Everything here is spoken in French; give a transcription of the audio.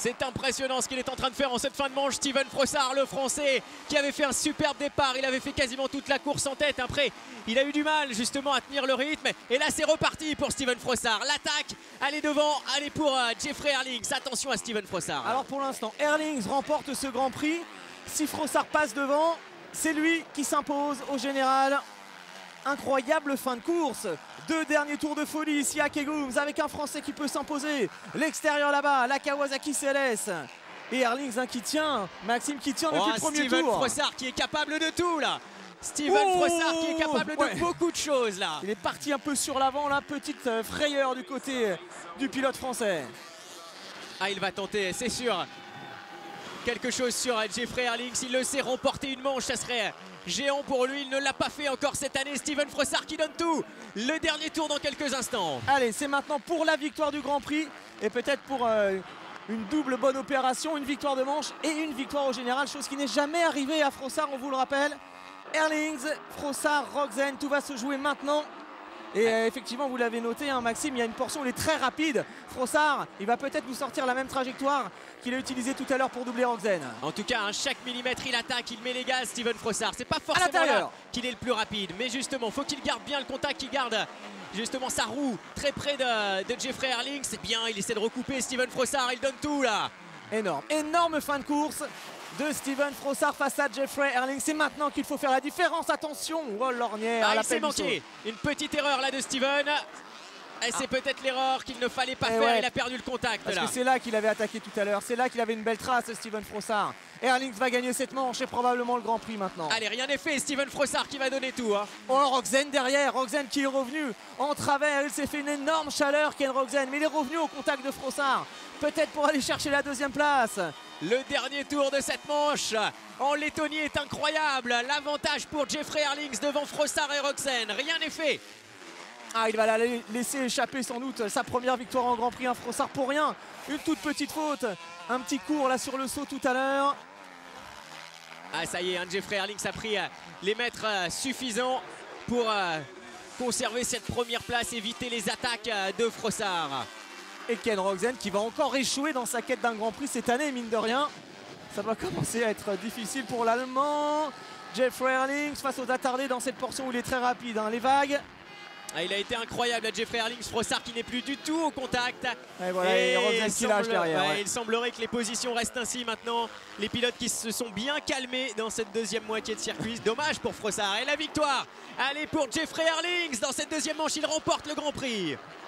C'est impressionnant ce qu'il est en train de faire en cette fin de manche. Steven Frossard, le français, qui avait fait un superbe départ. Il avait fait quasiment toute la course en tête. Après, il a eu du mal justement à tenir le rythme. Et là, c'est reparti pour Steven Frossard. L'attaque, elle est devant, elle est pour Jeffrey Herlings. Attention à Steven Frossard. Alors pour l'instant, Herlings remporte ce Grand Prix. Si Frossard passe devant, c'est lui qui s'impose au général. Incroyable fin de course. 2 derniers tours de folie ici à Kegums avec un Français qui peut s'imposer. L'extérieur là-bas, la Kawasaki CLS. Et Herlings qui tient, Maxime qui tient depuis le premier Steven tour. Frossard qui est capable de tout là. Steven Frossard qui est capable de beaucoup de choses là. Il est parti un peu sur l'avant là, petite frayeur du côté du pilote français. Ah, il va tenter, c'est sûr. Quelque chose sur Jeffrey Herlings, il le sait, remporter une manche, ça serait géant pour lui. Il ne l'a pas fait encore cette année. Steven Frossard qui donne tout. Le dernier tour dans quelques instants. Allez, c'est maintenant pour la victoire du Grand Prix et peut-être pour une double bonne opération, une victoire de manche et une victoire au général, chose qui n'est jamais arrivée à Frossard, on vous le rappelle. Herlings, Frossard, Rogzen, tout va se jouer maintenant. Et effectivement, vous l'avez noté, hein, Maxime, il y a une portion où il est très rapide. Frossard, il va peut-être nous sortir la même trajectoire qu'il a utilisée tout à l'heure pour doubler Rogzen. En tout cas, chaque millimètre, il attaque, il met les gaz, Steven Frossard. C'est pas forcément là qu'il est le plus rapide, mais justement, faut qu'il garde bien le contact, qu'il garde justement sa roue très près de Jeffrey Herlings. C'est bien, il essaie de recouper Steven Frossard, il donne tout là. Énorme, énorme fin de course de Steven Frossard face à Jeffrey Herlings. C'est maintenant qu'il faut faire la différence. Attention, oh l'ornière. Il s'est manqué. Une petite erreur là de Steven. Et c'est peut-être l'erreur qu'il ne fallait pas faire. Il a perdu le contact. Parce là. que c'est là qu'il avait attaqué tout à l'heure. C'est là qu'il avait une belle trace, Steven Frossard. Herlings va gagner cette manche et probablement le Grand Prix maintenant. Allez, rien n'est fait. Steven Frossard qui va donner tout. Hein. Oh, Rogzen derrière. Rogzen qui est revenu en travers. Il s'est fait une énorme chaleur, Ken Rogzen. Mais il est revenu au contact de Frossard. Peut-être pour aller chercher la 2e place. Le dernier tour de cette manche en Lettonie est incroyable. L'avantage pour Jeffrey Herlings devant Frossard et Rogzen. Rien n'est fait. Ah, il va la laisser échapper sans doute sa première victoire en Grand Prix. Un Frossard pour rien. Une toute petite faute. Un petit cours là sur le saut tout à l'heure. Ah, ça y est, Jeffrey Herlings a pris les mètres suffisants pour conserver cette première place, éviter les attaques de Frossard. Et Ken Rogzen qui va encore échouer dans sa quête d'un Grand Prix cette année, mine de rien. Ça va commencer à être difficile pour l'Allemand. Jeffrey Herlings face aux attardés dans cette portion où il est très rapide, hein, les vagues. Ah, il a été incroyable, Jeffrey Herlings. Frossard qui n'est plus du tout au contact. Et voilà, et Rogzen qui lâche derrière. Il semblerait que les positions restent ainsi maintenant. Les pilotes qui se sont bien calmés dans cette deuxième moitié de circuit. Dommage pour Frossard. Et la victoire, elle est pour Jeffrey Herlings. Dans cette deuxième manche, il remporte le Grand Prix.